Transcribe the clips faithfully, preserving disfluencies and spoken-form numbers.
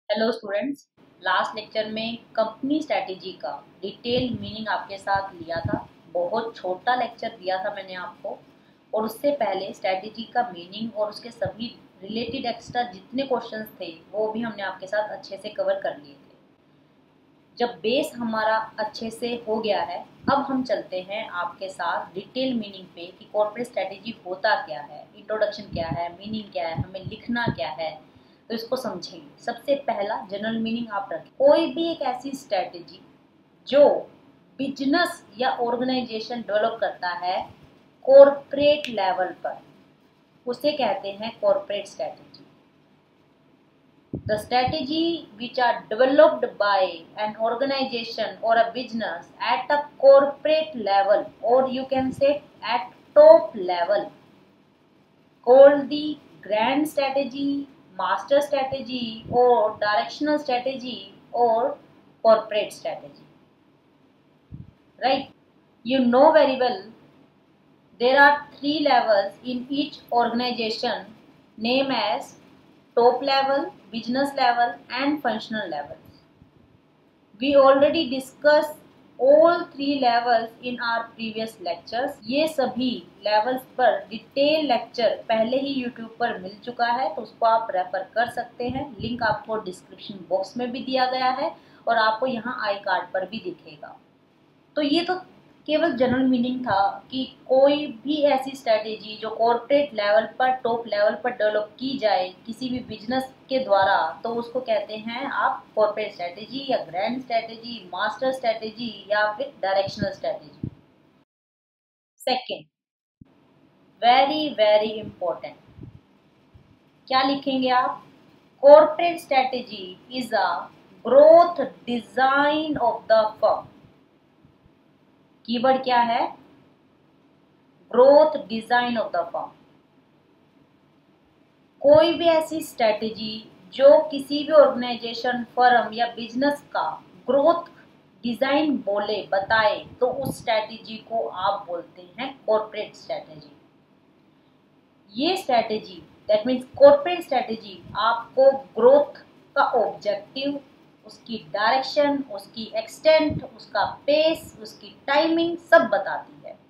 Hello students, last lecture में company strategy का detail meaning आपके साथ लिया था। बहुत छोटा लेक्चर दिया था मैंने आपको, और उससे पहले स्ट्रैटेजी का मीनिंग और उसके सभी रिलेटेड एक्स्ट्रा जितने क्वेश्चंस थे वो भी हमने आपके साथ अच्छे से कवर कर लिए थे। जब बेस हमारा अच्छे से हो गया है, अब हम चलते हैं आपके साथ डिटेल मीनिंग पे कि कॉर्पोरेट स्ट्रैटेजी होता क्या है, इंट्रोडक्शन क्या है, मीनिंग क्या है, हमें लिखना क्या है। तो इसको समझेंगे। सबसे पहला जनरल मीनिंग आप रखें, कोई भी एक ऐसी स्ट्रैटेजी जो बिजनेस या ऑर्गेनाइजेशन डेवलप करता है कॉर्पोरेट लेवल पर, उसे कहते हैं corporate strategy. The strategy which are developed by an organization or a business at a corporate level, or you can say at top level, called the grand strategy, master strategy, or directional strategy, or corporate strategy. Right? You know very well there are three levels in each organization, named as top level, business level, and functional levels. We already discussed all three levels in our previous lectures. ये सभी levels पर detail lecture पहले ही YouTube पर मिल चुका है, तो उसको आप रेफर कर सकते हैं। लिंक आपको डिस्क्रिप्शन बॉक्स में भी दिया गया है और आपको यहाँ आई कार्ड पर भी दिखेगा। तो ये तो केवल जनरल मीनिंग था कि कोई भी ऐसी स्ट्रैटेजी जो कॉर्पोरेट लेवल पर, टॉप लेवल पर डेवलप की जाए किसी भी बिजनेस के द्वारा, तो उसको कहते हैं आप कॉर्पोरेट स्ट्रैटेजी या ग्रैंड स्ट्रैटेजी, मास्टर स्ट्रैटेजी या फिर directional strategy. Second, very very important, क्या लिखेंगे आप? Corporate strategy is a growth design of the firm. Keyword क्या है? Growth design of the firm. कोई भी ऐसी स्ट्रेटेजी जो किसी भी ऑर्गेनाइजेशन, फर्म या बिजनेस का ग्रोथ डिजाइन बोले, बताए, तो उस स्ट्रेटेजी को आप बोलते हैं कॉर्पोरेट स्ट्रेटेजी। ये strategy, that means corporate strategy, आपको ग्रोथ का ऑब्जेक्टिव, उसकी डायरेक्शन, उसकी एक्सटेंट, उसका पेस, उसकी टाइमिंग सब बताती है।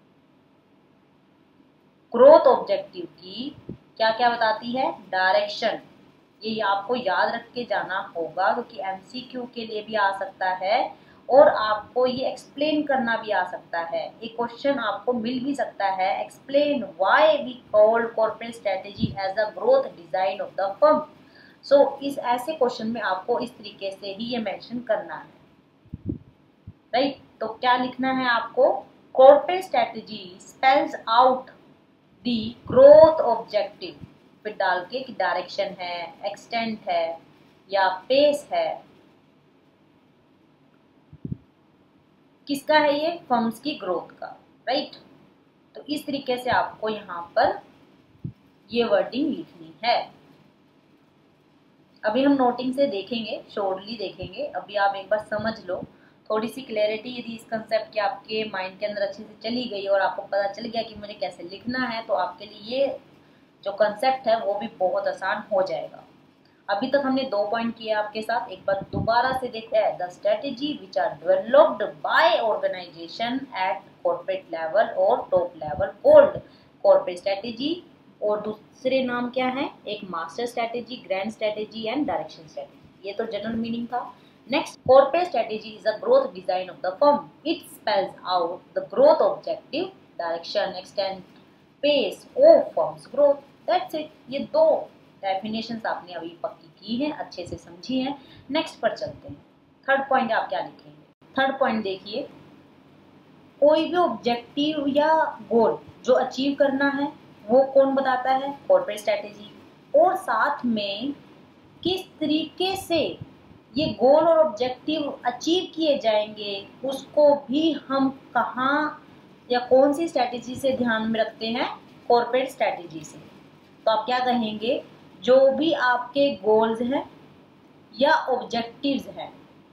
ग्रोथ ऑब्जेक्टिव की क्या क्या बताती है? डायरेक्शन, ये आपको याद रख के जाना होगा क्योंकि एमसीक्यू के लिए भी आ सकता है और आपको ये एक्सप्लेन करना भी आ सकता है। एक क्वेश्चन आपको मिल भी सकता है, explain why we called corporate strategy as a growth design of the firm. So इस ऐसे क्वेश्चन में आपको इस तरीके से ही ये मेंशन करना है, राइट right? तो क्या लिखना है आपको? Corporate strategy spells out the growth objective, फिर डाल के कि डायरेक्शन है, एक्सटेंट है या पेस है। किसका है ये? फर्म्स की ग्रोथ का, राइट। तो इस तरीके से आपको यहाँ पर ये वर्डिंग लिखनी है। अभी हम नोटिंग से देखेंगे, शॉर्टली देखेंगे। अभी आप एक बार समझ लो, थोड़ी सी क्लैरिटी यदि इस कंसेप्ट की आपके माइंड के अंदर अच्छे से चली गई और आपको पता चल गया कि मुझे कैसे लिखना है, तो आपके लिए ये जो कंसेप्ट है वो भी बहुत आसान हो जाएगा। अभी तक हमने दो पॉइंट किए आपके साथ, एक बार दोबारा से देखते हैं। The strategy which are developed by organisation at corporate level और top level called corporate strategy, और दूसरे नाम क्या है? एक master strategy, grand strategy and direction strategy. ये तो जनरल मीनिंग था। Next, corporate strategy is a growth design of the firm. It spells out the growth objective, direction, extent, pace of firm's growth. That's it. ये दो definitions आपने अभी पक्की की हैं, अच्छे से समझी हैं। नेक्स्ट पर चलते हैं। थर्ड पॉइंट आप क्या लिखेंगे? थर्ड पॉइंट देखिए, कोई भी ऑब्जेक्टिव या गोल जो अचीव करना है वो कौन बताता है? Corporate strategy. और साथ में किस तरीके से ये गोल और ऑब्जेक्टिव अचीव किए जाएंगे उसको भी हम कहाँ या कौन सी स्ट्रेटेजी से ध्यान में रखते हैं? कॉर्पोरेट स्ट्रेटेजी से। तो आप क्या कहेंगे? जो भी आपके गोल्स हैं या ऑब्जेक्टिव्स हैं,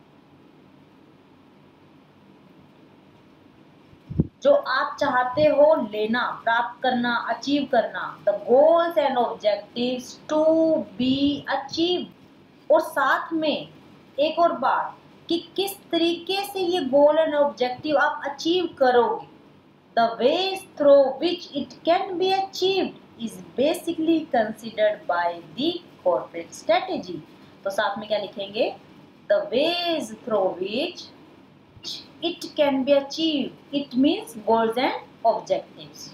जो आप चाहते हो लेना, प्राप्त करना, अचीव करना, the goals and objectives to be achieve और साथ में एक और बात कि किस तरीके से ये गोल एंड ऑब्जेक्टिव आप अचीव करोगे। The ways through which it can be achieved is basically considered by the corporate strategy. तो साथ में क्या लिखेंगे, the ways through which it can be achieved, it means goals and objectives.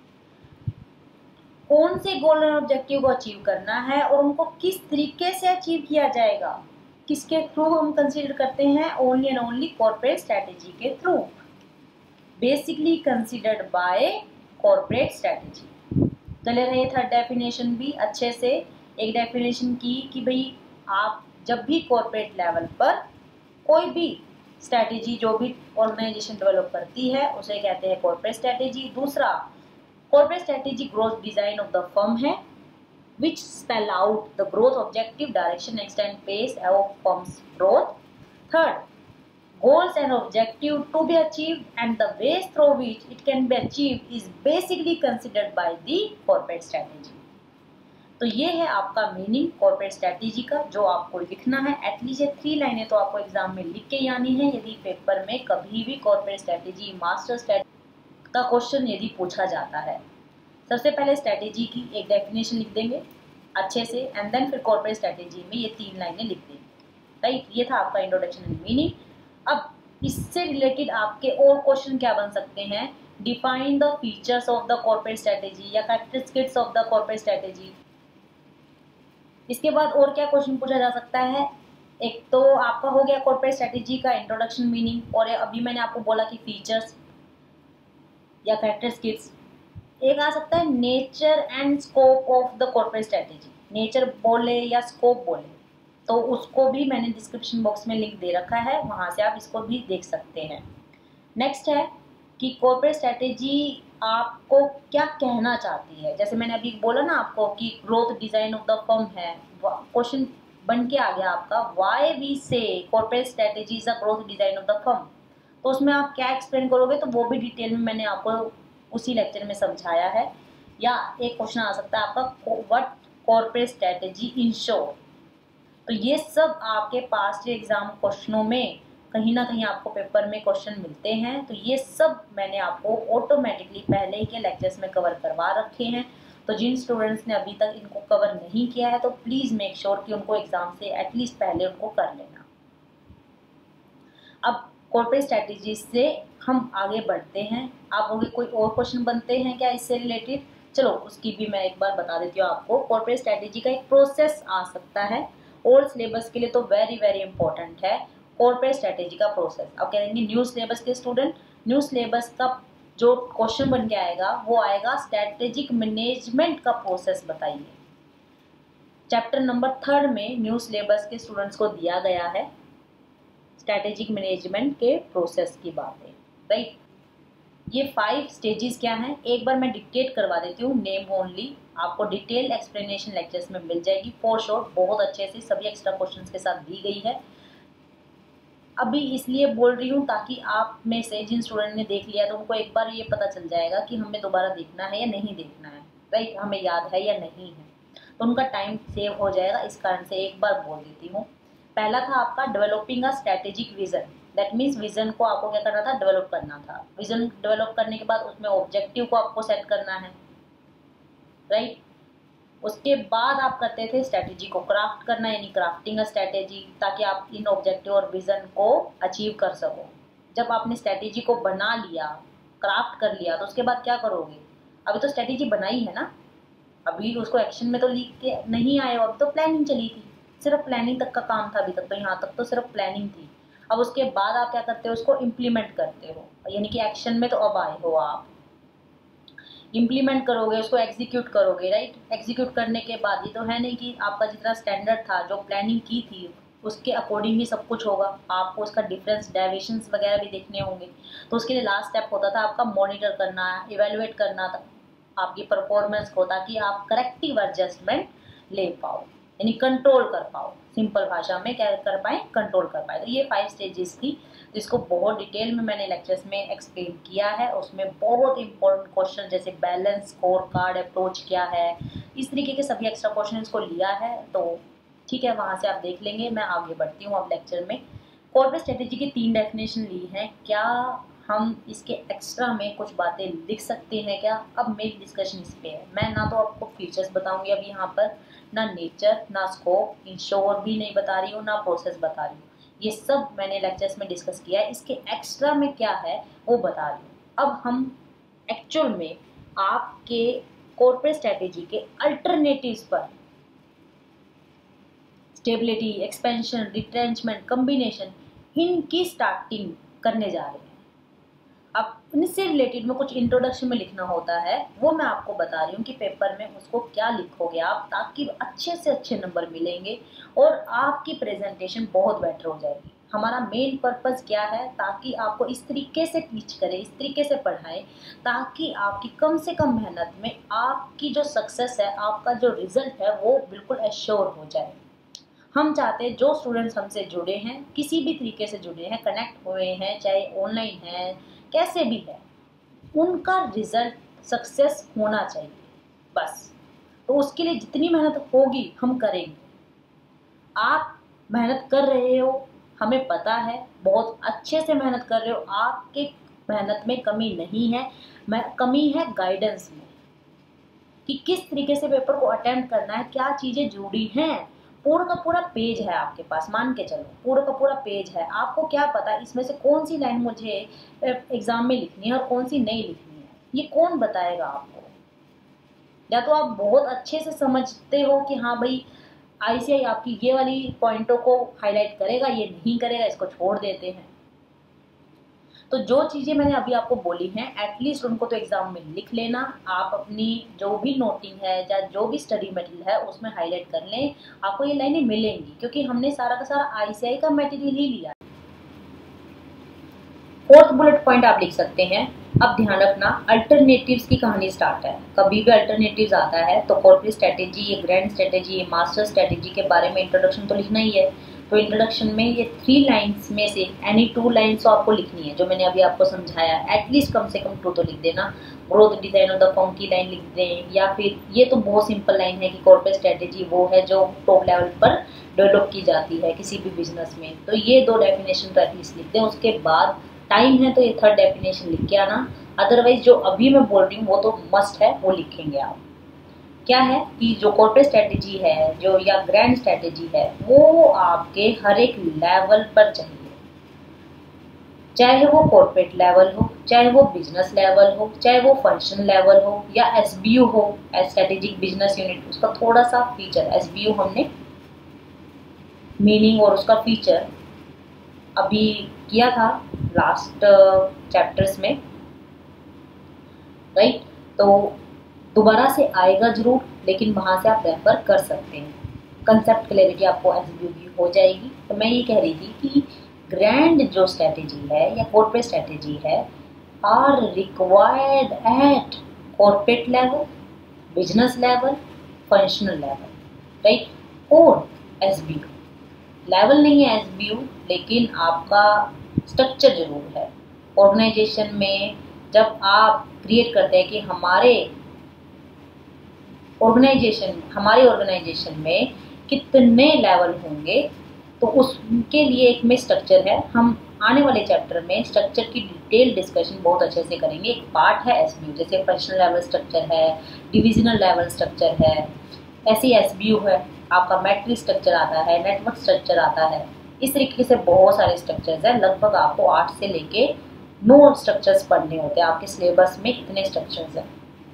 कौन से goal and objective को achieve करना है और उनको किस तरीके से अचीव किया जाएगा, किसके थ्रू हम कंसीडर करते हैं, only and only corporate strategy के through, basically considered by corporate strategy. चले रहे थर्ड डेफिनेशन भी अच्छे से। एक डेफिनेशन की कि भाई आप जब भी कॉर्पोरेट लेवल पर कोई भी स्ट्रेटेजी जो भी ऑर्गेनाइजेशन डेवलप करती है उसे कहते हैं कॉर्पोरेट स्ट्रेटेजी। दूसरा, corporate strategy growth design of the firm है which spell out the growth objective, direction, extent, pace of firm's growth. Third, goals and objective to be achieved and the ways through which it can be achieved is basically considered by the corporate strategy. तो ये है आपका meaning corporate strategy का जो आपको लिखना है। At least ये थ्री लाइनें तो आपको एग्जाम में लिख के आनी है यदि पेपर में कभी भी कॉर्पोरेट स्ट्रेटेजी मास्टर स्ट्रेटेजी का क्वेश्चन यदि पूछा जाता है। सबसे पहले स्ट्रेटेजी की एक डेफिनेशन लिख देंगे अच्छे से एंड देन फिर कॉर्पोरेट स्ट्रेटेजी में ये तीन लाइनें लिख देंगे। राइट, ये था आपका इंट्रोडक्शन एंड मीनिंग। अब इससे रिलेटेड आपके और क्वेश्चन क्या बन सकते हैं, define the features of the corporate strategy या characteristics of the corporate strategy. इसके बाद और क्या क्वेश्चन पूछा जा सकता है, एक तो आपका हो गया कॉर्पोरेट स्ट्रेटेजी का इंट्रोडक्शन मीनिंग, और अभी मैंने आपको बोला कि फीचर्स या कैरेक्टरिस्टिक्स। एक आ सकता है nature and scope of the corporate strategy, nature बोले या स्कोप बोले तो उसको भी मैंने डिस्क्रिप्शन बॉक्स में लिंक दे रखा है, वहाँ से आप इसको भी देख सकते हैं। नेक्स्ट है कि कॉर्पोरेट स्ट्रेटेजी आपको क्या कहना चाहती है। जैसे मैंने अभी बोला ना आपको कि growth design of the firm है, क्वेश्चन बन के आ गया आपका why we say corporate strategy is a growth design of the firm. तो उसमें आप क्या एक्सप्लेन करोगे, तो वो भी डिटेल में मैंने आपको उसी लेक्चर में समझाया है। या एक क्वेश्चन आ सकता है आपका व्हाट कॉर्पोरेट स्ट्रेटेजी इंश्योर। तो ये सब आपके पास्ट एग्जाम क्वेश्चनों में कहीं ना कहीं आपको पेपर में क्वेश्चन मिलते हैं। तो ये सब मैंने आपको ऑटोमेटिकली पहले ही के लेक्चर्स में कवर करवा रखे हैं। तो जिन स्टूडेंट्स ने अभी तक इनको कवर नहीं किया है तो प्लीज़ मेक श्योर कि उनको एग्जाम से एटलीस्ट पहले उनको कर लेना। अब कॉर्पोरेट स्ट्रेटेजी से हम आगे बढ़ते हैं। आप होंगे कोई और क्वेश्चन बनते हैं क्या इससे रिलेटेड, चलो उसकी भी मैं एक बार बता देती हूँ आपको। कॉर्पोरेट स्ट्रेटेजी का एक प्रोसेस आ सकता है, ओल्ड सिलेबस के लिए तो वेरी वेरी इंपॉर्टेंट है कॉर्पोरेट स्ट्रेटेजी का प्रोसेस। अब कहेंगे न्यू सिलेबस के स्टूडेंट, न्यू सिलेबस का जो क्वेश्चन बन के आएगा वो आएगा स्ट्रेटेजिक मैनेजमेंट का प्रोसेस बताइए। चैप्टर नंबर थर्ड में न्यू सिलेबस के स्टूडेंट्स को दिया गया है स्ट्रैटेजिक मैनेजमेंट के प्रोसेस की बातें। राइट, ये फाइव स्टेजेस क्या हैं एक बार मैं डिक्टेट करवा देती हूँ, नेम ओनली, आपको डिटेल एक्सप्लेनेशन लेक्चर्स में मिल जाएगी फॉर श्योर, बहुत अच्छे से सभी एक्स्ट्रा क्वेश्चंस के साथ दी गई है। अभी इसलिए बोल रही हूँ ताकि आप में से जिन स्टूडेंट ने देख लिया तो उनको एक बार ये पता चल जाएगा कि हमें दोबारा देखना है या नहीं देखना है। राइट, हमें याद है या नहीं है, तो उनका टाइम सेव हो जाएगा। इस कारण से एक बार बोल देती हूँ। पहला था आपका developing a strategic vision, that means vision को आपको क्या करना था, डेवलप करना था। विजन डेवलप करने के बाद उसमें ऑब्जेक्टिव को आपको सेट करना है। राइट, उसके बाद आप करते थे स्ट्रैटेजी को क्राफ्ट करना, यानी क्राफ्टिंग अ स्ट्रैटेजी, ताकि आप इन ऑब्जेक्टिव और विजन को अचीव कर सको। जब आपने स्ट्रैटेजी को बना लिया, क्राफ्ट कर लिया, तो उसके बाद क्या करोगे, अभी तो स्ट्रैटेजी बनाई है ना, अभी उसको एक्शन में तो लिख के नहीं आए हो, अभी तो प्लानिंग चली थी, सिर्फ प्लानिंग तक का काम था अभी तक तो, यहाँ तक तो सिर्फ प्लानिंग थी। अब उसके बाद आप क्या करते हो, उसको इम्प्लीमेंट करते हो, यानी कि एक्शन में तो अब आए हो, आप इम्प्लीमेंट करोगे, उसको एग्जीक्यूट करोगे। राइट, एग्जीक्यूट करने के बाद ये तो है नहीं कि आपका जितना स्टैंडर्ड था, जो प्लानिंग की थी उसके अकॉर्डिंग ही सब कुछ होगा, आपको उसका डिफरेंस डेविएशंस वगैरह भी देखने होंगे। तो उसके लिए लास्ट स्टेप होता था आपका मॉनिटर करना, इवेलुएट करना था आपकी परफॉर्मेंस को, ताकि आप करेक्टिव एडजस्टमेंट ले पाओ, यानी कंट्रोल कर पाओ। सिंपल भाषा में क्या कर पाए, कंट्रोल कर पाए। तो ये फाइव स्टेजेस थी जिसको बहुत डिटेल में मैंने लेक्चर्स में एक्सप्लेन किया है। उसमें बहुत इंपॉर्टेंट क्वेश्चन जैसे बैलेंस, स्कोर कार्ड, अप्रोच क्या है, इस तरीके के सभी एक्स्ट्रा क्वेश्चन को लिया है। तो ठीक है, वहाँ से आप देख लेंगे। मैं आगे बढ़ती हूँ अब लेक्चर में। कॉर्पोरेट स्ट्रेटेजी की तीन डेफिनेशन ली हैं, क्या हम इसके एक्स्ट्रा में कुछ बातें लिख सकते हैं क्या? अब मेरी डिस्कशन इस पे है। मैं ना तो आपको फीचर्स बताऊंगी अब यहाँ पर, ना नेचर, ना स्कोप, इंश्योर भी नहीं बता रही हूँ, ना प्रोसेस बता रही हूँ। ये सब मैंने लेक्चर्स में डिस्कस किया है। इसके एक्स्ट्रा में क्या है वो बता रही हूँ। अब हम एक्चुअल में आपके कॉर्पोरेट स्ट्रेटेजी के अल्टरनेटिव्स पर, स्टेबिलिटी, एक्सपेंशन, रिट्रेंचमेंट, कम्बिनेशन, इनकी स्टार्टिंग करने जा रहे हैं। अब इनसे रिलेटेड में कुछ इंट्रोडक्शन में लिखना होता है, वो मैं आपको बता रही हूँ कि पेपर में उसको क्या लिखोगे आप, ताकि अच्छे से अच्छे नंबर मिलेंगे और आपकी प्रेजेंटेशन बहुत बेटर हो जाएगी। हमारा मेन पर्पस क्या है, ताकि आपको इस तरीके से टीच करें, इस तरीके से पढ़ाएं, ताकि आपकी कम से कम मेहनत में आपकी जो सक्सेस है, आपका जो रिजल्ट है वो बिल्कुल एश्योर हो जाए। हम चाहते हैं जो स्टूडेंट्स हमसे जुड़े हैं, किसी भी तरीके से जुड़े हैं, कनेक्ट हुए हैं, चाहे ऑनलाइन है, कैसे भी है, उनका रिजल्ट सक्सेस होना चाहिए बस। तो उसके लिए जितनी मेहनत होगी हम करेंगे। आप मेहनत कर रहे हो, हमें पता है, बहुत अच्छे से मेहनत कर रहे हो, आपके मेहनत में कमी नहीं है, मैं कमी है गाइडेंस में, कि किस तरीके से पेपर को अटेम्प्ट करना है, क्या चीज़ें जुड़ी हैं। पूरा का पूरा पेज है आपके पास, मान के चलो पूरा का पूरा पेज है। आपको क्या पता इसमें से कौन सी लाइन मुझे एग्जाम में लिखनी है और कौन सी नहीं लिखनी है, ये कौन बताएगा आपको? या तो आप बहुत अच्छे से समझते हो कि हाँ भाई आईसीआई आपकी ये वाली पॉइंटों को हाईलाइट करेगा, ये नहीं करेगा, इसको छोड़ देते हैं। तो जो चीज़ें मैंने अभी आपको बोली हैं, एटलीस्ट उनको तो एग्जाम में लिख लेना। आप अपनी जो भी नोटिंग है या जो भी स्टडी मटेरियल है उसमें हाईलाइट कर लें, आपको ये लाइनें मिलेंगी, क्योंकि हमने सारा का सारा आईसीआई का मटेरियल ही लिया। फोर्थ बुलेट पॉइंट आप लिख सकते हैं। अब ध्यान रखना, अल्टरनेटिव्स की कहानी स्टार्ट है। कभी भी अल्टरनेटिव्स आता है तो कॉर्पोरेट स्ट्रेटेजी, ये ग्रैंड स्ट्रेटेजी, ये मास्टर स्ट्रेटेजी के बारे में इंट्रोडक्शन तो लिखना ही है। तो इंट्रोडक्शन में ये थ्री लाइंस में से एनी टू लाइंस तो आपको लिखनी है, जो मैंने अभी आपको समझाया। एटलीस्ट कम से कम टू तो लिख देना। Growth design of the firm की लाइन लिख दें, या फिर ये तो बहुत सिंपल लाइन है कि कॉर्पोरेट स्ट्रेटेजी वो है जो टॉप लेवल पर डेवलप की जाती है किसी भी बिजनेस में। तो ये दो डेफिनेशन तो एटलीस्ट लिख दें। उसके बाद टाइम है तो ये थर्ड डेफिनेशन लिख के आना। अदरवाइज जो अभी मैं बोल रही हूँ वो तो मस्ट है, वो लिखेंगे आप। क्या है कि जो कॉर्पोरेट स्ट्रेटेजी है जो या ग्रैंड स्ट्रेटेजी है वो आपके हर एक लेवल पर चाहिए, चाहे वो कॉर्पोरेट लेवल हो, चाहे वो बिजनेस लेवल हो, चाहे वो फंक्शन लेवल हो, या एसबीयू हो, स्ट्रेटेजिक बिजनेस यूनिट। उसका थोड़ा सा फीचर, एसबीयू हमने मीनिंग और उसका फीचर अभी किया था लास्ट चैप्टर्स में, राइट? तो दोबारा से आएगा जरूर, लेकिन वहाँ से आप रेफर कर सकते हैं। कंसेप्ट क्लैरिटी आपको एसबीयू की हो जाएगी। तो मैं ये कह रही थी कि ग्रैंड जो स्ट्रेटेजी है या कॉर्पोरेट स्ट्रेटेजी है are required at corporate level, business level, functional level, right? और एसबीयू लेवल नहीं है एसबीयू, लेकिन आपका स्ट्रक्चर जरूर है। ऑर्गेनाइजेशन में जब आप क्रिएट करते हैं कि हमारे ऑर्गेनाइजेशन हमारे ऑर्गेनाइजेशन में कितने लेवल होंगे, तो उसके लिए एक में स्ट्रक्चर है। हम आने वाले चैप्टर में स्ट्रक्चर की डिटेल डिस्कशन बहुत अच्छे से करेंगे। एक पार्ट है एसबीयू, जैसे फंक्शनल लेवल स्ट्रक्चर है, डिविजनल लेवल स्ट्रक्चर है, ऐसी एसबीयू है, आपका मैट्रिक्स स्ट्रक्चर आता है, नेटवर्क स्ट्रक्चर आता है। इस तरीके से बहुत सारे स्ट्रक्चर्स हैं। लगभग आपको आठ से लेके नौ स्ट्रक्चर्स पढ़ने होते हैं। आपके सिलेबस में इतने स्ट्रक्चर्स हैं।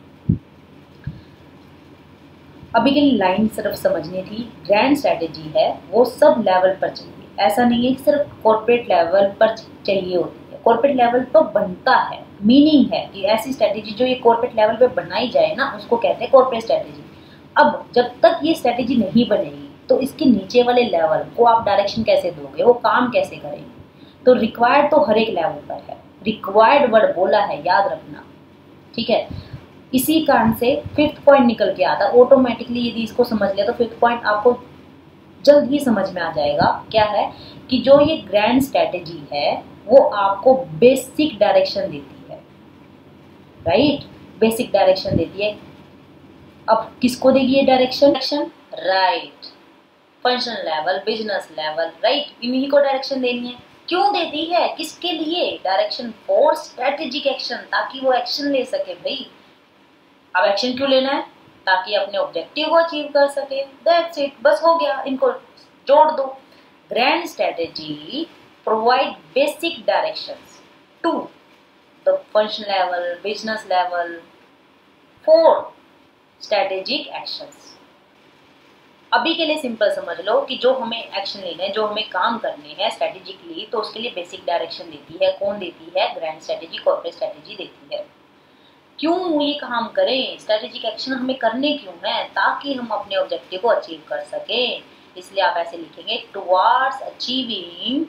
अभी के लिए लाइन सिर्फ समझनी थी। ग्रैंड स्ट्रेटेजी है वो सब लेवल पर चाहिए, ऐसा नहीं है कि सिर्फ कॉर्पोरेट लेवल पर चाहिए होती है। कॉर्पोरेट लेवल तो बनता है, मीनिंग है कि ऐसी स्ट्रेटेजी जो ये कॉर्पोरेट लेवल पे बनाई जाए ना, उसको कहते हैं कॉर्पोरेट स्ट्रेटेजी। अब जब तक ये स्ट्रेटेजी नहीं बनेगी तो इसके नीचे वाले लेवल को आप डायरेक्शन कैसे दोगे, वो काम कैसे करेंगे? तो रिक्वायर्ड तो हर एक लेवल पर है। रिक्वायर्ड वर्ड बोला है, याद रखना, ठीक है? इसी कारण से फिफ्थ पॉइंट निकल के आता है ऑटोमेटिकली। यदि इसको समझ लिया तो फिफ्थ पॉइंट आपको जल्द ही समझ में आ जाएगा। क्या है कि जो ये ग्रैंड स्ट्रेटेजी है वो आपको बेसिक डायरेक्शन देती है, राइट? बेसिक डायरेक्शन देती है। अब किसको देगी ये direction? Right, function level, business level, right, इन्हीं को डायरेक्शन देनी है। क्यों देती है, किसके लिए? डायरेक्शन फॉर स्ट्रेटेजिक एक्शन, ताकि वो एक्शन ले सके। भाई अब एक्शन क्यों लेना है? ताकि अपने ऑब्जेक्टिव को अचीव कर सके। दैट्स इट, बस हो गया, इनको जोड़ दो। Grand strategy provide basic directions to the function level, business level for strategic actions. अभी के लिए सिंपल समझ लो कि जो हमें एक्शन लेने हैं, जो हमें काम करने हैं स्ट्रेटेजिकली, तो उसके लिए बेसिक डायरेक्शन देती है। कौन देती है? ग्रैंड स्ट्रेटेजी, कॉर्पोरेट स्ट्रेटेजी देती है। क्यों ये काम करें? स्ट्रेटेजिक एक्शन हमें करने क्यों है? ताकि हम अपने ऑब्जेक्टिव को अचीव कर सकें। इसलिए आप ऐसे लिखेंगे, towards achieving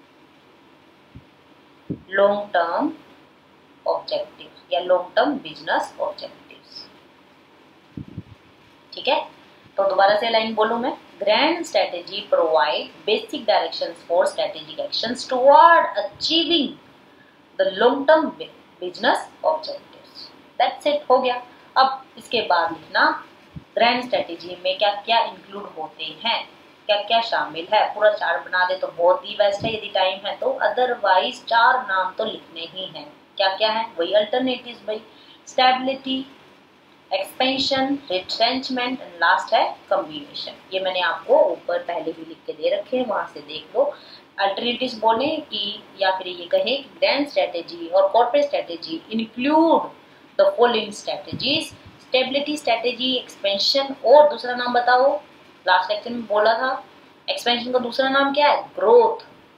long term objective या लॉन्ग टर्म बिजनेस ऑब्जेक्टिव्स। ठीक है, तो दोबारा से लाइन बोलूं मैं। Grand strategy provide basic directions for strategic actions toward achieving the long term business objectives. That's it, हो गया। अब इसके बाद लिखना ग्रैंड स्ट्रेटेजी में क्या क्या इंक्लूड होते हैं, क्या क्या शामिल है। पूरा चार्ट बना दे तो बहुत ही बेस्ट है यदि टाइम है तो, अदरवाइज चार नाम तो लिखने ही हैं। क्या क्या है? वही अल्टरनेटिव्स भाई, stability, expansion, retrenchment and last है कॉम्बिनेशन। ये मैंने आपको ऊपर पहले ही लिख के दे रखे हैं, वहां से देख लो। अल्टरनेटिव्स बोले कि या फिर ये कहे कि ग्रैंड स्ट्रेटेजी और corporate strategy include the following strategies, stability strategy, expansion, और दूसरा नाम बताओ। लास्ट लेक्चर में बोला था एक्सपेंशन का दूसरा नाम क्या है? ग्रोथ।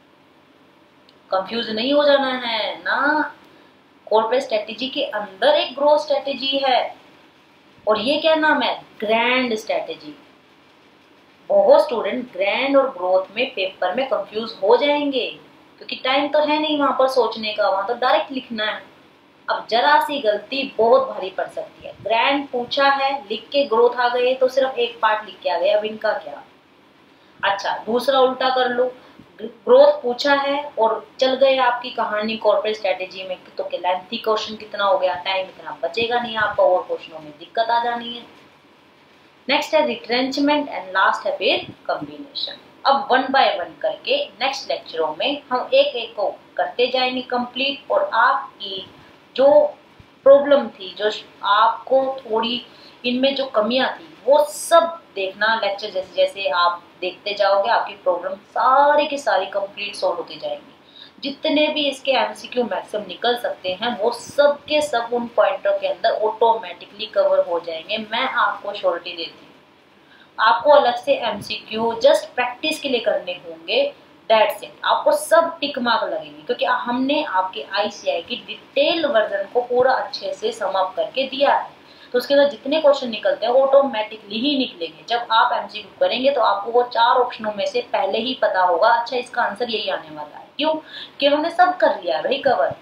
कंफ्यूज नहीं हो जाना है ना, कॉर्पोरेट स्ट्रेटेजी के अंदर एक ग्रोथ स्ट्रेटेजी है और ये क्या नाम है? Grand strategy. बहुत स्टूडेंट ग्रैंड और ग्रोथ में पेपर में कंफ्यूज हो जाएंगे क्योंकि टाइम तो है नहीं वहां पर सोचने का, वहां तो डायरेक्ट लिखना है। अब जरा सी गलती बहुत भारी पड़ सकती है। ग्रैंड पूछा है, लिख के ग्रोथ आ गए तो सिर्फ एक पार्ट लिख के आ गए, अब इनका क्या? अच्छा, दूसरा उल्टा कर लो, ग्रोथ पूछा है और चल गए आपकी कहानी कॉर्पोरेट स्ट्रेटेजी में, तो लेंथी क्वेश्चन कितना हो गया, टाइम इतना बचेगा नहीं आपका और क्वेश्चनों में दिक्कत आ जानी है। नेक्स्ट है रिट्रेंचमेंट एंड लास्ट है फिर कॉम्बिनेशन। अब वन बाय वन करके नेक्स्ट लेक्चरों में हम एक एक को करते जाएंगे कंप्लीट, और आपकी जो प्रॉब्लम थी, जो आपको थोड़ी इनमें जो कमियां थी, वो सब देखना लेक्चर जैसे जैसे आप देखते जाओगे, आपकी प्रॉब्लम सारी की सारी कंप्लीट सॉल्व होती जाएंगी। जितने भी इसके एमसीक्यू मैक्सिमम निकल सकते हैं वो सब के सब उन पॉइंटों के अंदर ऑटोमेटिकली कवर हो जाएंगे, मैं आपको श्योरिटी देती हूँ। आपको अलग से एमसीक्यू जस्ट प्रैक्टिस के लिए करने होंगे, दैट्स इट। आपको सब टिक मार्क लगेंगे क्योंकि हमने आपके आईसीआई की डिटेल वर्जन को पूरा अच्छे से सम अप करके दिया है, तो उसके अंदर जितने क्वेश्चन निकलते हैं वो ऑटोमेटिकली ही निकलेंगे। जब आप एमसीक्यू करेंगे तो आपको वो चार ऑप्शनों में से पहले ही पता होगा, अच्छा इसका आंसर यही आने वाला है। क्यों? कि हमने सब कर लिया भाई कवर।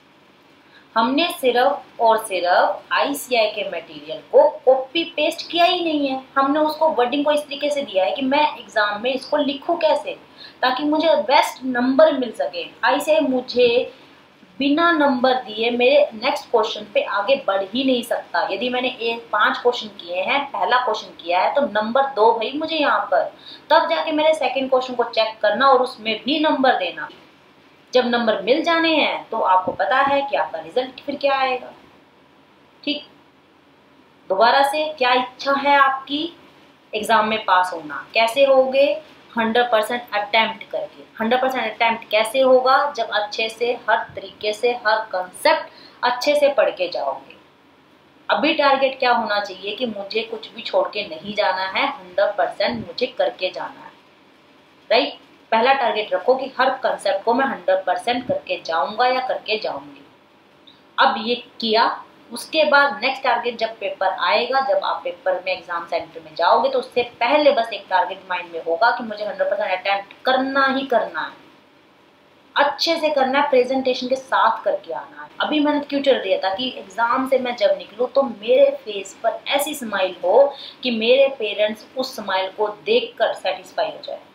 हमने सिर्फ और सिर्फ आईसीआई के मटेरियल को कॉपी पेस्ट किया ही नहीं है, हमने उसको वर्डिंग को इस तरीके से दिया है कि मैं एग्जाम में इसको लिखूं कैसे ताकि मुझे बेस्ट नंबर मिल सके। आईसीआई मुझे बिना नंबर दिए मेरे नेक्स्ट क्वेश्चन पे आगे बढ़ ही नहीं सकता। यदि मैंने एक पांच क्वेश्चन किए हैं, पहला क्वेश्चन किया है तो नंबर दो भाई मुझे यहाँ पर, तब जाके मेरे सेकंड क्वेश्चन को चेक करना और उसमें भी नंबर देना। जब नंबर मिल जाने हैं तो आपको पता है कि आपका रिजल्ट फिर क्या आएगा। ठीक, दोबारा से क्या इच्छा है आपकी? एग्जाम में पास होना। कैसे होगे? हंड्रेड परसेंट अटेम्प्ट करके। हंड्रेड परसेंट अटेम्प्ट कैसे होगा? जब अच्छे से हर तरीके से हर कंसेप्ट अच्छे से पढ़ के जाओगे। अभी टारगेट क्या होना चाहिए कि मुझे कुछ भी छोड़ के नहीं जाना है, हंड्रेड परसेंट मुझे करके जाना है, राइट। पहला टारगेट रखो कि हर कंसेप्ट को मैं हंड्रेड परसेंट करके जाऊंगा या करके जाऊंगी। अब ये किया, उसके बाद नेक्स्ट टारगेट जब पेपर आएगा, जब आप पेपर में एग्जाम सेंटर में जाओगे तो उससे पहले बस एक टारगेट माइंड में होगा कि मुझे हंड्रेड परसेंट अटेम्प्ट करना ही करना है, अच्छे से करना है, प्रेजेंटेशन के साथ करके आना है। अभी मेहनत क्यों चल रही है? ताकि एग्जाम से मैं जब निकलूं तो मेरे फेस पर ऐसी स्माइल हो कि मेरे पेरेंट्स उस स्माइल को देखकर सेटिस्फाई हो जाए।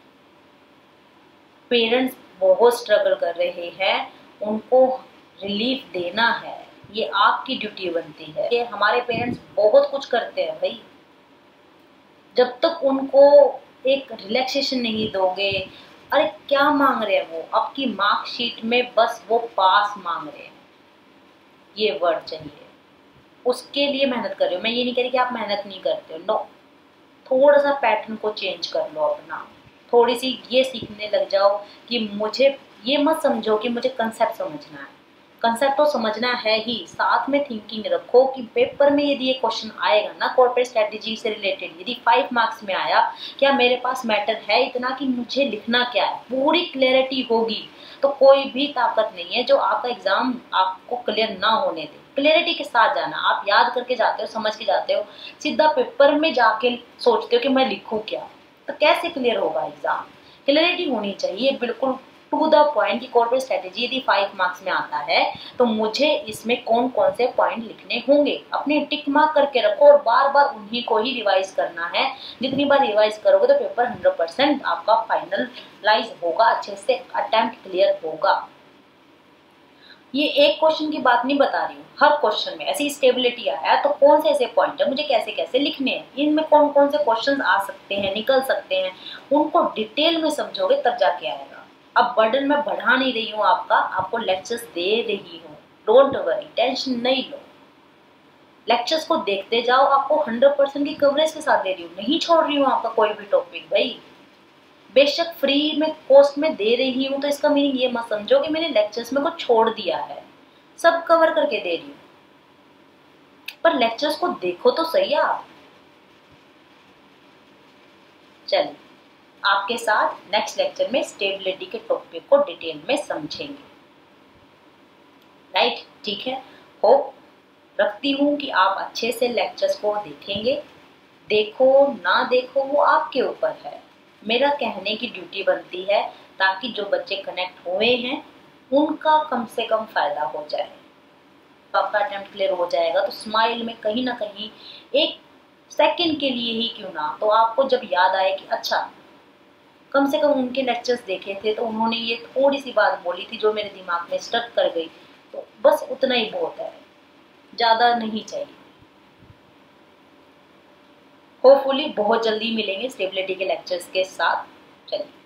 पेरेंट्स बहुत स्ट्रगल कर रहे हैं, उनको रिलीफ देना है, ये आपकी ड्यूटी बनती है। ये हमारे पेरेंट्स बहुत कुछ करते हैं भाई, जब तक उनको एक रिलैक्सेशन नहीं दोगे, अरे क्या मांग रहे हैं वो, आपकी मार्कशीट में बस वो पास मांग रहे हैं, ये वर्ड चाहिए, उसके लिए मेहनत कर रहे हो। मैं ये नहीं कह रही कि आप मेहनत नहीं करते हो, नो, थोड़ा सा पैटर्न को चेंज कर लो अपना, थोड़ी सी ये सीखने लग जाओ कि मुझे ये मत समझो कि मुझे कंसेप्ट समझना है, कंसेप्ट तो समझना है ही, साथ में थिंकिंग रखो कि पेपर में यदि ये क्वेश्चन आएगा ना कॉर्पोरेट स्ट्रेटेजी से रिलेटेड, यदि फाइव मार्क्स में आया, क्या मेरे पास मैटर है इतना कि मुझे लिखना क्या है, पूरी क्लैरिटी होगी तो कोई भी ताकत नहीं है जो आपका एग्जाम आपको क्लियर ना होने दे। क्लैरिटी के साथ जाना, आप याद करके जाते हो, समझ के जाते हो, सीधा पेपर में जाके सोचते हो कि मैं लिखूं क्या, तो कैसे क्लियर होगा एग्जाम। क्लैरिटी होनी चाहिए बिल्कुल टू द पॉइंट की कॉर्पोरेट स्ट्रेटेजी यदि फाइव मार्क्स में आता है तो मुझे इसमें कौन कौन से पॉइंट लिखने होंगे, अपने टिक मार्क करके रखो और बार बार उन्हीं को ही रिवाइज करना है। जितनी बार रिवाइज करोगे तो पेपर हंड्रेड परसेंट आपका फाइनलाइज होगा, अच्छे से अटेम्प्ट क्लियर होगा। ये एक क्वेश्चन की बात नहीं बता रही हूँ, हर क्वेश्चन में ऐसी स्टेबिलिटी आया तो कौन से ऐसे पॉइंट है मुझे कैसे कैसे लिखने हैं, इनमें कौन कौन से क्वेश्चन आ सकते हैं, निकल सकते हैं, उनको डिटेल में समझोगे तब जाके आएगा। अब बर्डन मैं बढ़ा नहीं रही हूँ आपका, आपको लेक्चर्स दे रही हूँ, डोंट वरी, टेंशन नहीं लो, लेक्चर्स को देखते जाओ, आपको हंड्रेड परसेंट की कवरेज के साथ दे रही हूँ, नहीं छोड़ रही हूँ आपका कोई भी टॉपिक भाई। बेशक फ्री में कॉस्ट में दे रही हूँ तो इसका मीनिंग ये मत समझो कि मैंने लेक्चर्स में कुछ छोड़ दिया है, सब कवर करके दे रही हूँ, पर लेक्चर्स को देखो तो सही आप। चलिए आपके साथ नेक्स्ट लेक्चर में स्टेबिलिटी के टॉपिक को डिटेल में समझेंगे, राइट, ठीक है। होप रखती हूँ कि आप अच्छे से लेक्चर्स को देखेंगे, देखो ना देखो वो आपके ऊपर है, मेरा कहने की ड्यूटी बनती है ताकि जो बच्चे कनेक्ट हुए हैं उनका कम से कम फायदा हो जाए। आपका अटेम्प्ट क्लियर हो जाएगा तो स्माइल में कहीं ना कहीं एक सेकंड के लिए ही क्यों ना, तो आपको जब याद आए कि अच्छा कम से कम उनके लेक्चर्स देखे थे तो उन्होंने ये थोड़ी सी बात बोली थी जो मेरे दिमाग में स्टक कर गई, तो बस उतना ही बहुत है, ज़्यादा नहीं चाहिए। होपफुली बहुत जल्दी मिलेंगे स्टेबिलिटी के लेक्चर्स के साथ। चलिए।